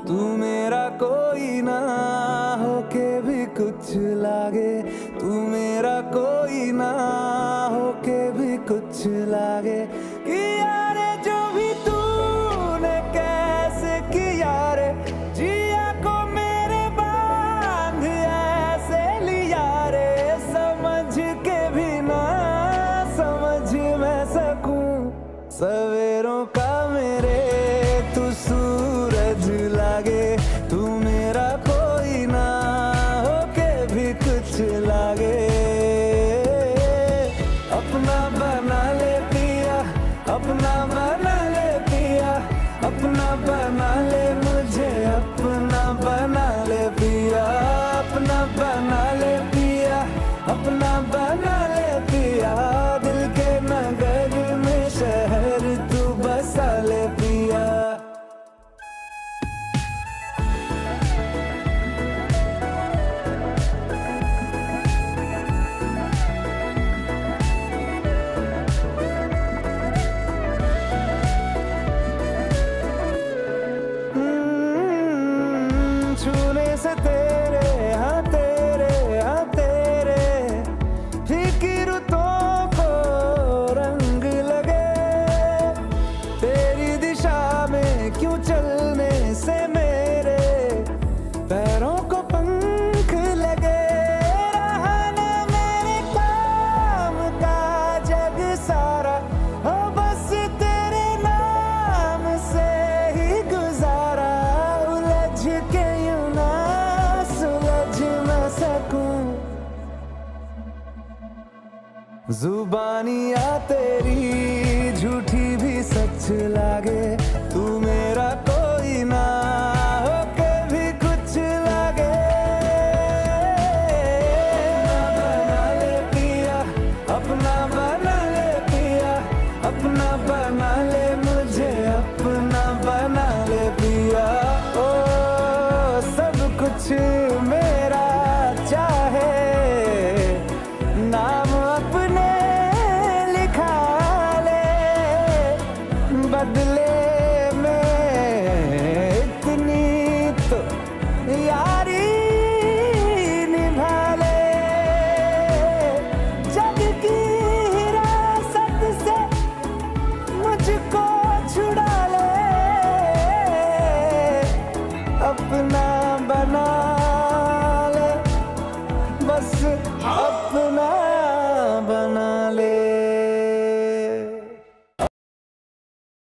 तू मेरा कोई ना होके भी कुछ लागे, तू मेरा कोई ना होके भी कुछ लागे। कि यारे जो भी तूने कैसे किया रे, जिया को मेरे बांध ऐसे लिया रे, समझ के भी ना समझ मैं सकूं सवेरों का मेरे तू सूरज लागे, तू मेरा कोई ना होके भी कुछ लागे। अपना बना ले पिया, अपना बना ले पिया, अपना बना ले मुझे, अपना बना ले पिया, अपना बना ले पिया, अपना बना ले पिया। दिल के नगर में शहर तू बसा ले पिया। छूने से तेरे हाँ तेरे हाँ तेरे फीकी रुतों को रंग लगे, तेरी दिशा में क्यों चलने से मेरे पैरों को पंख लगे। रहा ना मेरे काम का जग सारा, हो बस तेरे नाम से ही गुजारा। उलझ के यूं ना सुलझ न सकूं, जुबानियाँ तेरी झूठी भी सच लागे, तू मेरा कोई ना होके भी कुछ लागे। अपना बना ले पिया, अपना बना ले पिया, अपना बना ले मुझे, अपना बना ले पिया। ओ सब कुछ मेरा चाहे, नाम अपने लिखा ले, बदले में इतनी तो यारी निभा ले। जग की हिरासत से मुझको छुड़ा ले, अपना बना ले बस।